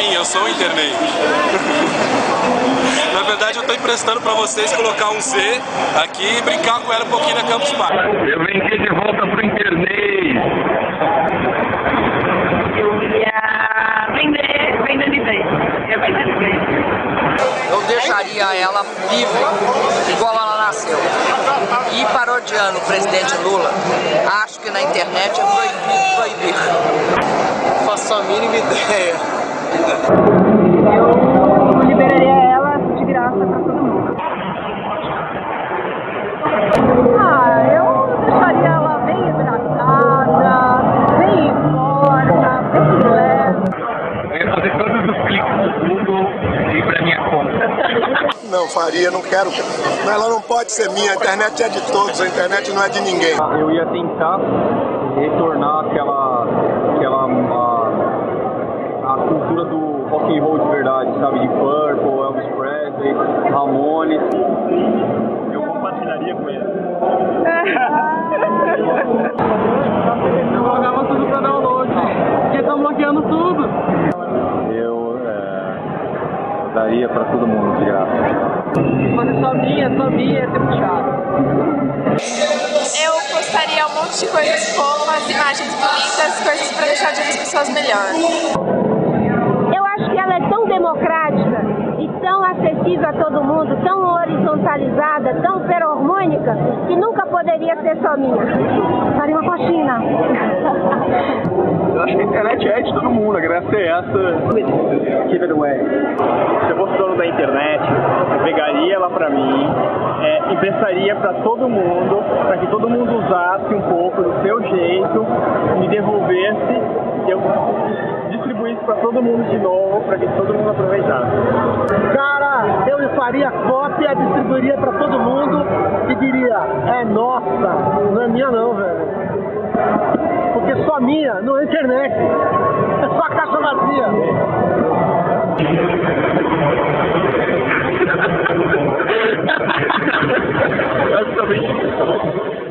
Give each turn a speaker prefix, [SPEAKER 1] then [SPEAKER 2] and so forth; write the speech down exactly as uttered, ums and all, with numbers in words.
[SPEAKER 1] Sim, eu sou internei. Na verdade, eu estou emprestando para vocês colocar um Z aqui e brincar com ela um pouquinho na Campus Party.
[SPEAKER 2] Eu vim aqui de volta pro internei.
[SPEAKER 3] Eu ia vender, vender de vez. Eu vender de vez.
[SPEAKER 4] Eu deixaria ela livre, igual ela nasceu. E parodiando o presidente Lula, acho que na internet é proibido proibir.
[SPEAKER 5] Não faço a mínima ideia.
[SPEAKER 6] Eu liberaria ela de graça para todo mundo. Ah, eu deixaria ela bem hidratada, bem forte, bem leve.
[SPEAKER 2] Eu ia fazer todos os cliques do Google e ir pra minha conta.
[SPEAKER 7] Não faria, não quero. Ela não pode ser minha, a internet é de todos, a internet não é de ninguém.
[SPEAKER 8] Eu ia tentar retornar aquela, aquela a, a cultura do rock and roll de verdade, sabe? De Purple, Elvis Presley, Ramones. Eu compartilharia com ele.
[SPEAKER 5] Eu jogava tudo pra download, porque estão bloqueando tudo.
[SPEAKER 8] Eu é, daria pra todo mundo de graça.
[SPEAKER 6] Mas é só minha, só minha, é muito chato.
[SPEAKER 9] Eu postaria um monte de coisas fofas, imagens bonitas, coisas pra deixar o dia das pessoas melhor.
[SPEAKER 10] Eu acho que ela é tão democrática e tão acessível a todo mundo, tão horizontalizada, tão feromônica, que nunca poderia ser só minha. Faria uma faxina.
[SPEAKER 8] Eu acho que a internet é de todo mundo, a graça é essa. Keep it away. Se eu fosse dono da internet, eu pegaria ela pra mim, é, emprestaria pra todo mundo, pra que todo mundo usasse um pouco do seu jeito, me devolvesse, e eu distribuísse pra todo mundo de novo, pra que todo mundo aproveitasse.
[SPEAKER 5] Cara, eu faria cópia, distribuiria pra todo mundo e diria, é nossa, não é minha não, velho. Porque só minha, não é internet. É só a caixa vazia.
[SPEAKER 2] Basicamente.